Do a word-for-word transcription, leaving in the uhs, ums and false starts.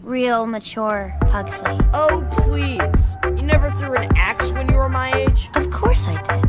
real mature, Pugsley. Oh, please. You never threw an axe when you were my age? Of course I did.